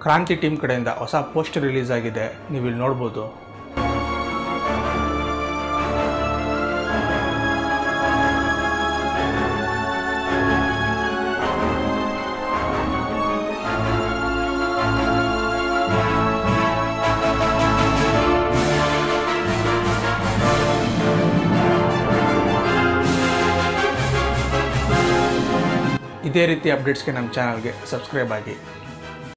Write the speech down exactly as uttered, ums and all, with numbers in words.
ಕ್ರಾಂತಿ ಟೀಮ್ ಕಡೆಯಿಂದ ಹೊಸ ಪೋಸ್ಟರ್ ರಿಲೀಸ್ ಆಗಿದೆ, ನೀವು ಇಲ್ಲಿ ನೋಡ್ಬೋದು. ಇದೇ ರೀತಿ ಅಪ್ಡೇಟ್ಸ್ಗೆ ನಮ್ಮ ಚಾನಲ್ಗೆ ಸಬ್ಸ್ಕ್ರೈಬ್ ಆಗಿ.